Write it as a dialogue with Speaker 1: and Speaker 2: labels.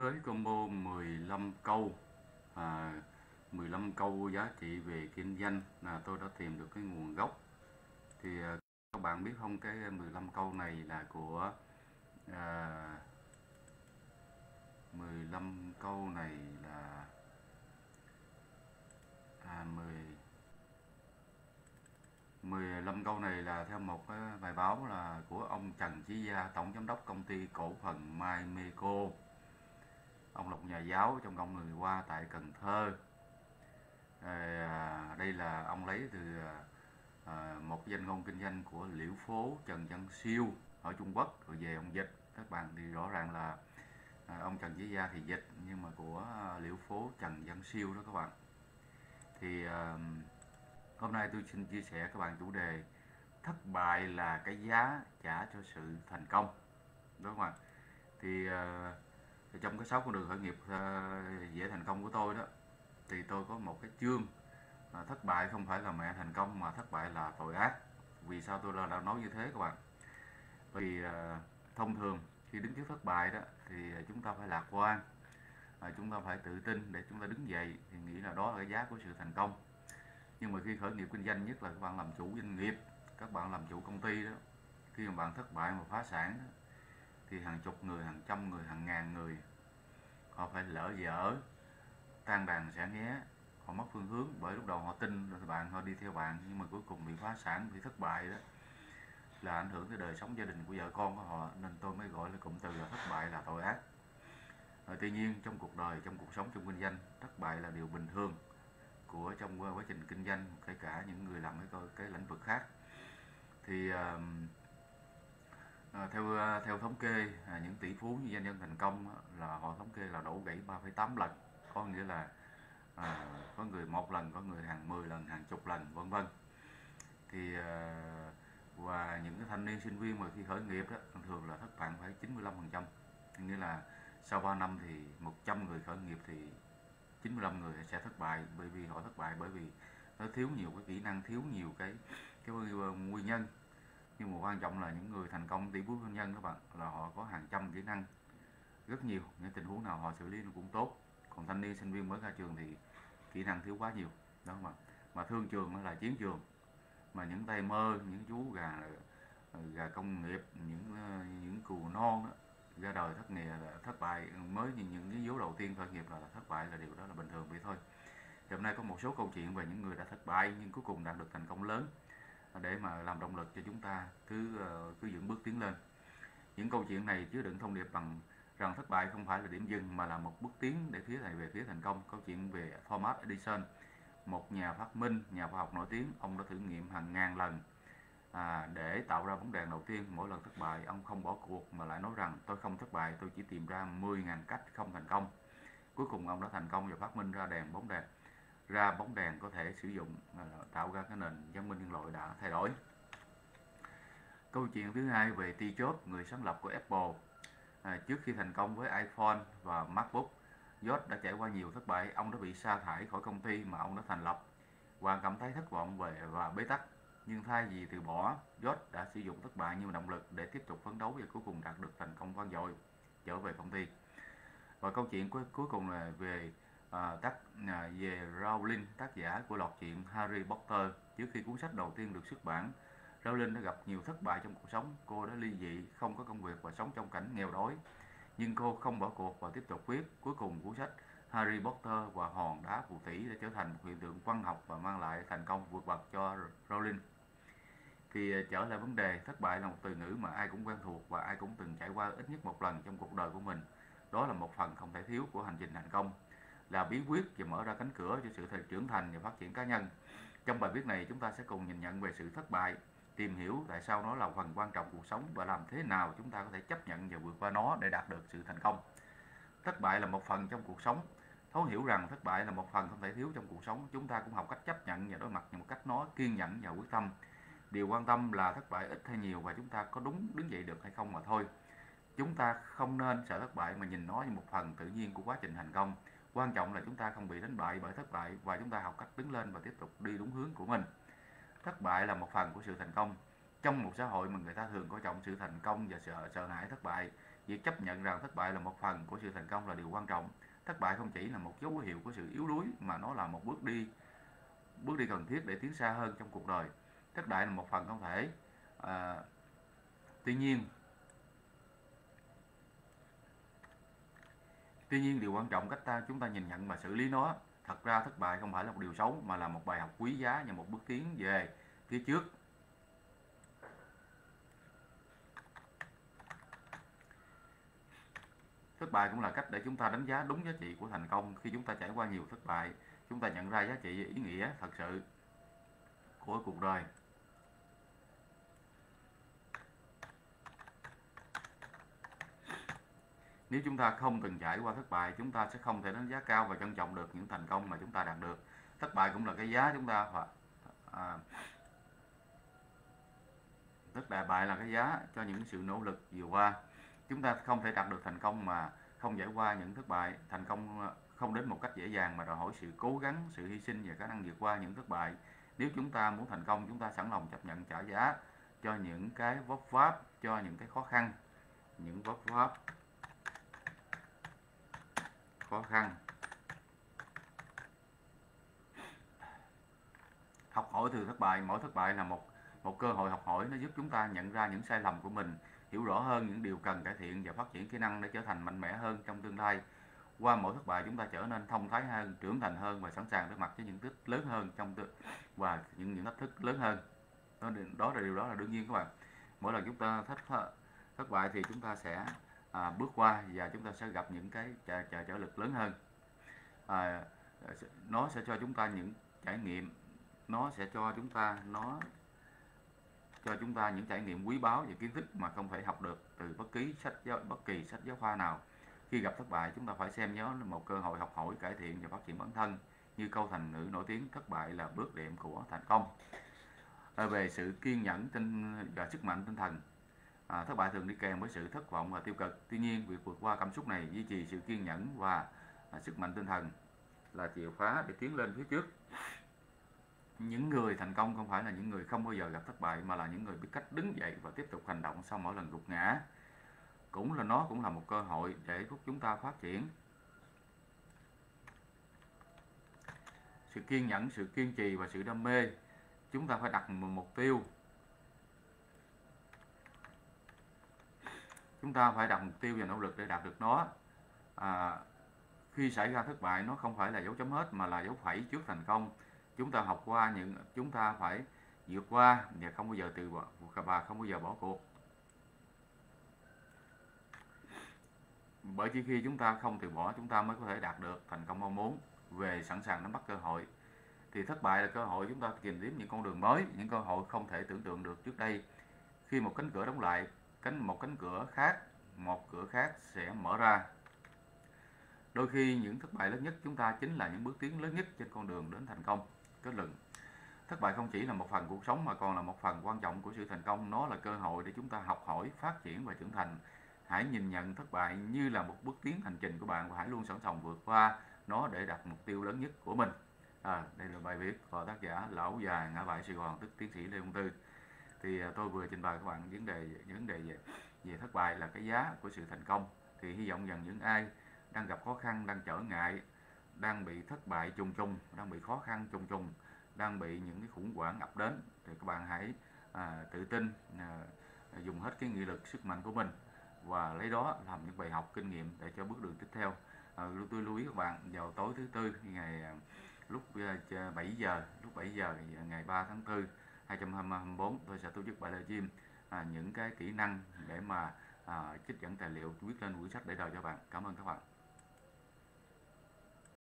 Speaker 1: Với combo 15 câu, à, 15 câu giá trị về kinh doanh là tôi đã tìm được cái nguồn gốc. Thì các bạn biết không, cái 15 câu này là của 15 câu này là 15 câu này là theo một cái bài báo là của ông Trần Chí Gia, tổng giám đốc công ty cổ phần Mymeco. Ông là một nhà giáo trong cộng người Hoa tại Cần Thơ. Đây là ông lấy từ một danh ngôn kinh doanh của Liễu Phố Trần Văn Siêu ở Trung Quốc rồi về ông dịch. Các bạn thì rõ ràng là ông Trần Chí Gia thì dịch, nhưng mà của Liễu Phố Trần Văn Siêu đó các bạn. Thì hôm nay tôi xin chia sẻ các bạn chủ đề thất bại là cái giá trả cho sự thành công, đúng không ạ? Thì trong cái 6 con đường khởi nghiệp dễ thành công của tôi đó, thì tôi có một cái chương thất bại không phải là mẹ thành công mà thất bại là tội ác. Vì sao tôi đã nói như thế các bạn? Vì thông thường khi đứng trước thất bại đó thì chúng ta phải lạc quan, chúng ta phải tự tin để chúng ta đứng dậy, thì nghĩ là đó là cái giá của sự thành công. Nhưng mà khi khởi nghiệp kinh doanh, nhất là các bạn làm chủ doanh nghiệp, các bạn làm chủ công ty đó, khi mà bạn thất bại mà phá sản đó, thì hàng chục người, hàng trăm người, hàng ngàn người họ phải lỡ dở, tan đàn xẻ nghé, họ mất phương hướng. Bởi lúc đầu họ tin rồi bạn, họ đi theo bạn, nhưng mà cuối cùng bị phá sản, bị thất bại đó, là ảnh hưởng tới đời sống gia đình của vợ con của họ. Nên tôi mới gọi là cụm từ là thất bại là tội ác. Tuy nhiên trong cuộc đời, trong cuộc sống, trong kinh doanh, thất bại là điều bình thường của trong quá trình kinh doanh, kể cả những người làm cái lĩnh vực khác. Thì theo thống kê, những tỷ phú như doanh nhân thành công là họ thống kê là đổ gãy 3,8 lần, có nghĩa là có người một lần, có người hàng 10 lần, hàng chục lần, vân vân. Thì và những cái thanh niên sinh viên mà khi khởi nghiệp đó thường là thất bại phải 95%, nghĩa là sau 3 năm thì 100 người khởi nghiệp thì 95 người sẽ thất bại. Bởi vì họ thất bại bởi vì nó thiếu nhiều cái kỹ năng, thiếu nhiều cái nguyên nhân. Nhưng mà quan trọng là những người thành công, tỷ phú doanh nhân các bạn, là họ có hàng trăm kỹ năng, rất nhiều, những tình huống nào họ xử lý nó cũng tốt. Còn thanh niên sinh viên mới ra trường thì kỹ năng thiếu quá nhiều, đó mà thương trường nó là chiến trường. Mà những tay mơ, những chú gà công nghiệp, những cừu non đó, ra đời thất nghiệp là thất bại, mới những cái vố đầu tiên khởi nghiệp là thất bại, là điều đó là bình thường vậy thôi. Thì hôm nay có một số câu chuyện về những người đã thất bại nhưng cuối cùng đạt được thành công lớn, để mà làm động lực cho chúng ta cứ vững bước tiến lên. Những câu chuyện này chứa đựng thông điệp rằng thất bại không phải là điểm dừng mà là một bước tiến để về phía thành công. Câu chuyện về Thomas Edison, một nhà phát minh, nhà khoa học nổi tiếng. Ông đã thử nghiệm hàng ngàn lần để tạo ra bóng đèn đầu tiên. Mỗi lần thất bại, ông không bỏ cuộc mà lại nói rằng tôi không thất bại, tôi chỉ tìm ra 10.000 cách không thành công. Cuối cùng ông đã thành công và phát minh ra bóng đèn có thể sử dụng, tạo ra cái nền văn minh nhân loại đã thay đổi. Câu chuyện thứ hai về Steve Jobs, người sáng lập của Apple. Trước khi thành công với iPhone và MacBook, Jobs đã trải qua nhiều thất bại. Ông đã bị sa thải khỏi công ty mà ông đã thành lập và cảm thấy thất vọng và bế tắc. Nhưng thay vì từ bỏ, Jobs đã sử dụng thất bại như động lực để tiếp tục phấn đấu và cuối cùng đạt được thành công vang dội, trở về công ty. Và câu chuyện cuối cùng là về về Rowling, tác giả của loạt truyện Harry Potter. Trước khi cuốn sách đầu tiên được xuất bản, Rowling đã gặp nhiều thất bại trong cuộc sống. Cô đã ly dị, không có công việc và sống trong cảnh nghèo đói. Nhưng cô không bỏ cuộc và tiếp tục viết. Cuối cùng cuốn sách Harry Potter và hòn đá phù thủy đã trở thành một hiện tượng văn học và mang lại thành công vượt bậc cho Rowling. Thì trở lại vấn đề, thất bại là một từ ngữ mà ai cũng quen thuộc và ai cũng từng trải qua ít nhất một lần trong cuộc đời của mình. Đó là một phần không thể thiếu của hành trình thành công, là bí quyết và mở ra cánh cửa cho sự trưởng thành và phát triển cá nhân. Trong bài viết này chúng ta sẽ cùng nhìn nhận về sự thất bại, tìm hiểu tại sao nó là phần quan trọng cuộc sống và làm thế nào chúng ta có thể chấp nhận và vượt qua nó để đạt được sự thành công. Thất bại là một phần trong cuộc sống. Thấu hiểu rằng thất bại là một phần không thể thiếu trong cuộc sống, chúng ta cũng học cách chấp nhận và đối mặt một cách nó kiên nhẫn và quyết tâm. Điều quan tâm là thất bại ít hay nhiều và chúng ta có đúng đứng dậy được hay không mà thôi. Chúng ta không nên sợ thất bại mà nhìn nó như một phần tự nhiên của quá trình thành công. Quan trọng là chúng ta không bị đánh bại bởi thất bại và chúng ta học cách đứng lên và tiếp tục đi đúng hướng của mình. Thất bại là một phần của sự thành công. Trong một xã hội mà người ta thường coi trọng sự thành công và sợ hãi thất bại, Việc chấp nhận rằng thất bại là một phần của sự thành công là điều quan trọng. Thất bại không chỉ là một dấu hiệu của sự yếu đuối mà nó là một bước đi cần thiết để tiến xa hơn trong cuộc đời. Thất bại là một phần không thể. Tuy nhiên điều quan trọng chúng ta nhìn nhận và xử lý nó. Thật ra thất bại không phải là một điều xấu mà là một bài học quý giá và một bước tiến về phía trước. Thất bại cũng là cách để chúng ta đánh giá đúng giá trị của thành công. Khi chúng ta trải qua nhiều thất bại, chúng ta nhận ra giá trị ý nghĩa thật sự của cuộc đời. Nếu chúng ta không từng trải qua thất bại, chúng ta sẽ không thể đánh giá cao và trân trọng được những thành công mà chúng ta đạt được. Thất bại cũng là cái giá chúng ta thất bại là cái giá cho những sự nỗ lực vừa qua. Chúng ta không thể đạt được thành công mà không trải qua những thất bại. Thành công không đến một cách dễ dàng mà đòi hỏi sự cố gắng, sự hy sinh và khả năng vượt qua những thất bại. Nếu chúng ta muốn thành công, chúng ta sẵn lòng chấp nhận trả giá cho những cái vấp váp, cho những cái khó khăn, Học hỏi từ thất bại. Mỗi thất bại là một cơ hội học hỏi. Nó giúp chúng ta nhận ra những sai lầm của mình, hiểu rõ hơn những điều cần cải thiện và phát triển kỹ năng để trở thành mạnh mẽ hơn trong tương lai. Qua mỗi thất bại, chúng ta trở nên thông thái hơn, trưởng thành hơn và sẵn sàng đối mặt với những thách thức lớn hơn và những thách thức lớn hơn. Điều đó là đương nhiên các bạn. Mỗi lần chúng ta thất bại thì chúng ta sẽ bước qua và chúng ta sẽ gặp những cái trở lực lớn hơn. Nó sẽ cho chúng ta những trải nghiệm, nó cho chúng ta những trải nghiệm quý báu và kiến thức mà không thể học được từ bất kỳ sách giáo khoa nào. Khi gặp thất bại, chúng ta phải xem nó là một cơ hội học hỏi, cải thiện và phát triển bản thân. Như câu thành ngữ nổi tiếng, thất bại là bước đệm của thành công. Về sự kiên nhẫn và sức mạnh tinh thần, thất bại thường đi kèm với sự thất vọng và tiêu cực. Tuy nhiên, việc vượt qua cảm xúc này, duy trì sự kiên nhẫn và sức mạnh tinh thần là chìa khóa để tiến lên phía trước. Những người thành công không phải là những người không bao giờ gặp thất bại, mà là những người biết cách đứng dậy và tiếp tục hành động sau mỗi lần gục ngã. Nó cũng là một cơ hội để giúp chúng ta phát triển. Sự kiên nhẫn, sự kiên trì và sự đam mê. Chúng ta phải đặt một mục tiêu. Chúng ta phải đặt mục tiêu và nỗ lực để đạt được nó. Khi xảy ra thất bại, nó không phải là dấu chấm hết mà là dấu phẩy trước thành công. Chúng ta phải vượt qua và không bao giờ từ bỏ và không bao giờ bỏ cuộc. Bởi chỉ khi chúng ta không từ bỏ, chúng ta mới có thể đạt được thành công mong muốn. Về sẵn sàng nắm bắt cơ hội, thì thất bại là cơ hội chúng ta tìm kiếm những con đường mới, những cơ hội không thể tưởng tượng được trước đây. Khi một cánh cửa đóng lại, một cửa khác sẽ mở ra. Đôi khi những thất bại lớn nhất chúng ta chính là những bước tiến lớn nhất trên con đường đến thành công. Kết luận: thất bại không chỉ là một phần cuộc sống mà còn là một phần quan trọng của sự thành công. Nó là cơ hội để chúng ta học hỏi, phát triển và trưởng thành. Hãy nhìn nhận thất bại như là một bước tiến hành trình của bạn và hãy luôn sẵn sàng vượt qua nó để đặt mục tiêu lớn nhất của mình. Đây là bài viết của tác giả Lão già ngã bảy Sài Gòn, tức tiến sĩ Lê Công Tư. Thì tôi vừa trình bày các bạn vấn đề về thất bại là cái giá của sự thành công. Thì hy vọng rằng những ai đang gặp khó khăn, đang trở ngại, đang bị thất bại trùng trùng, đang bị khó khăn trùng trùng, đang bị những cái khủng hoảng ập đến, thì các bạn hãy tự tin, dùng hết cái nghị lực, sức mạnh của mình và lấy đó làm những bài học kinh nghiệm để cho bước đường tiếp theo. Tôi lưu ý các bạn, vào tối thứ Tư ngày lúc 7 giờ ngày 3 tháng 4 2024, tôi sẽ tổ chức bài livestream những cái kỹ năng để mà trích dẫn tài liệu viết lên quyển sách để đời cho bạn. Cảm ơn các bạn.